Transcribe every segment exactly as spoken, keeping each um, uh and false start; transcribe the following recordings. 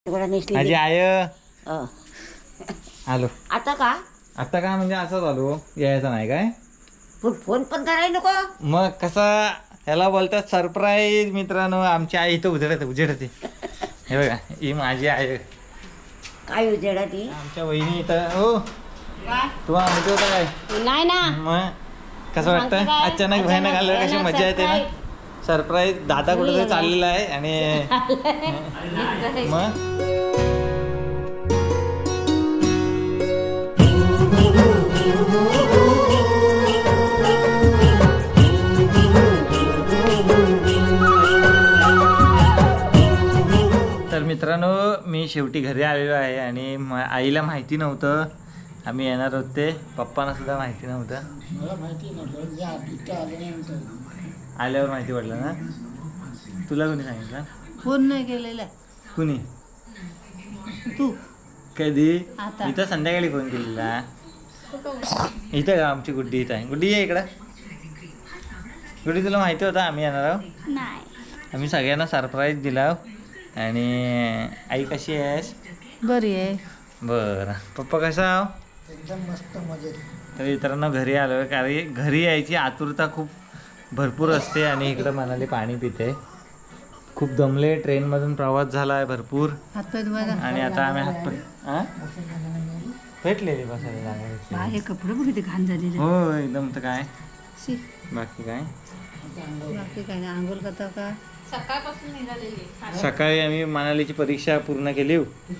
माझी आय आलो आता का आता का म्हणजे असं झालो यायचं नाही काय पण फोन पण करायला नको मग कसा याला बोलतात सरप्राईज मित्रांनो आमची आई इथं उजेडते उजेडते हे बघा ही माझी आई काय उजेडा ती आमच्या वहिनी इथं हो तुम्हाला माहिती होतं काय नाही ना मग कसं वाटतं अचानक भयानक आलं कशी मजा येते ना सरप्राईज दादा कुठे चाललेला आहे आणि मग तर मित्रांनो मी शेवटी घरी आलेलो आहे आणि आईला माहिती नव्हतं आम्ही येणार होते पप्पांना सुद्धा माहिती नव्हतं मला माहिती नव्हतं आल्यावर माहिती पडलं ना तुला कोणी सांगितलं फोन नाही केलेला कुणी तू कधी इथं संध्याकाळी फोन केलेला इथं का आमची गुड्डी इथं आहे गुड्डी आहे इकडं गुड्डी तुला माहिती होतं आम्ही येणार आहोत नाही आम्ही सगळ्यांना सरप्राईज दिला आणि आई कशी आहेस बरी आहे बरं पप्पा कसा आहो एकदम मस्त मजेत तर मित्रांनो घरी आलो आहे कारण घरी यायची आतुरता खूप भरपूर असते आणि इकडं मनाली पाणी पिते खूप दमले ट्रेनमधून प्रवास झाला आहे भरपूर आणि आता आम्ही हातपाय हां भेटलेली बसायला जागा हे कपडे बघ किती घाण झालेले हो एकदम तर काय शी बाकी काय बाकी काय नाही आंघोळ करता का सकाळपासून निघालेली सकाळी आम्ही मनालीची परीक्षा पूर्ण केली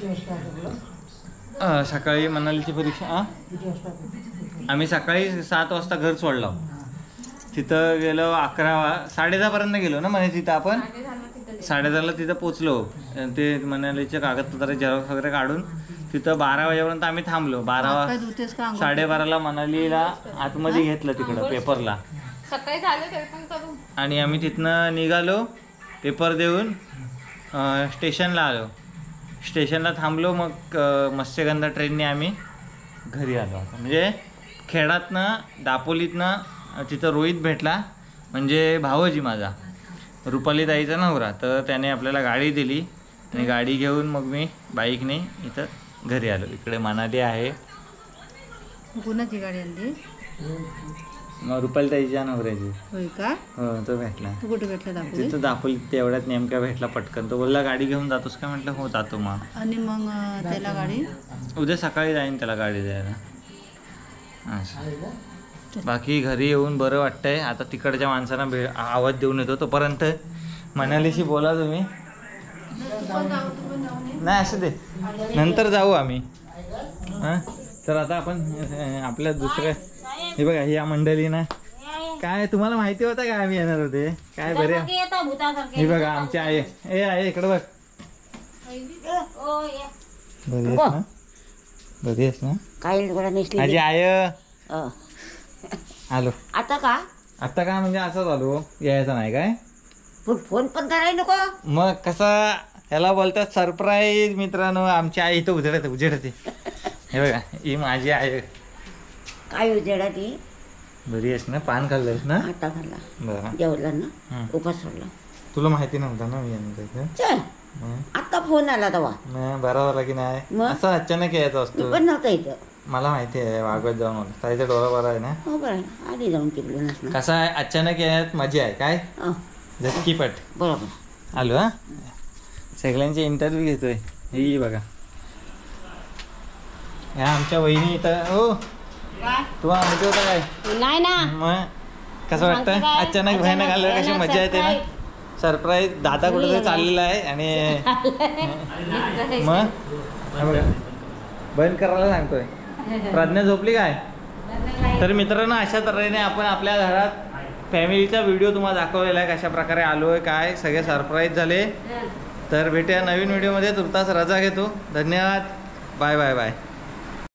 सकाळी मनालीची परीक्षा हां आम्ही सकाळी सात वाजता घर सोडलो तिथं गेलो अकरा साडे दहापर्यंत गेलो ना म्हणे तिथं आपण साडे दहाला तिथं पोचलो ते मनालीचे कागदपत्र झेरॉक्स वगैरे काढून तिथं बारा वाजेपर्यंत आम्ही थांबलो बारा साडेबाराला मनालीला आतमध्ये घेतलं तिकडं पेपरला सकाळी झालं तरी पण करू आणि आम्ही तिथनं निघालो पेपर देऊन स्टेशनला आलो स्टेशनला थांबलो मग मत्स्यगंधा ट्रेनने आम्ही घरी आलो म्हणजे खेडातनं दापोलीतनं तिथं रोहित भेटला म्हणजे भावजी माझा रुपाली ताईचा नवरा तर त्याने आपल्याला गाडी दिली आणि गाडी घेऊन मग मी बाईकने इथं घरी आलो इकडे मनाली आहे कुणाची गाडी आणली मग रुपाली ताईच्या नवऱ्याची होय का हो तो भेटला तू कुठे भेटला दाखवली तिथं दापोली तेवढ्यात नेमका भेटला पटकन तो बोलला गाडी घेऊन जातोस का म्हटलं हो जातो मग आणि मग त्याला गाडी उद्या सकाळी जाईन त्याला गाडी द्यायला असं बाकी घरी येऊन बरं वाटतंय आता तिकडच्या माणसांना भे आवाज देऊन येतो तोपर्यंत मनालीशी बोला तुम्ही नाही असं दे नंतर जाऊ आम्ही हां तर आता आपण आपल्या दुसऱ्या हे बघा या मंडळी ना काय तुम्हाला माहिती होतं का आम्ही येणार होते काय बरे हे बघा आमची आई ए आहे इकडं बघ बरी आहेस ना बरी आहेस ना काय माझी आय आलो आता का आता का म्हणजे असं झालो यायचं नाही काय पण फोन पण करायला नको मग कसा याला बोलतात सरप्राईज मित्रांनो आमची आई इथं उजेडते उजेडते हे बघा ही माझी आई काय उजेडा ती बरी आहेस ना पान खाल्लंस ना आता खाल्ला बरं जेवला ना उपास सोडला तुला माहिती नव्हतं ना मी यांचं चल आता फोन आला तेव्हा बरा झाला की नाही असं अचानक यायचं असतो पण नव्हतं इथं मला माहिती आहे वागवत जाऊन मला ताईचा डोळा बरा आहे ना हो बरं आधी जाऊन तिकडे नसणार कसा आहे अचानक यायत मजा आहे काय झटकीपट बरोबर आलो हा सगळ्यांचे इंटरव्ह्यू घेतोय ही बघा ह्या आमच्या वहिनी इथं हो तुम्हाला माहिती होतं काय नाही ना मग कसं वाटतं अचानक भयानक आलं कशी मजा येते ना सरप्राईज दादा कुठे चाललेला आहे आणि मग बघा बंद करायला सांगतोय प्रज्ञा झोपली काय तर मित्रांनो अशा तऱ्हेने आपण आपल्या घरात फॅमिलीचा व्हिडिओ तुम्हाला दाखवलेला आहे कशा प्रकारे आलो आहे काय सगळे सरप्राईज झाले तर भेटूया नवीन व्हिडिओमध्ये तुर्तास रजा घेतो धन्यवाद बाय बाय बाय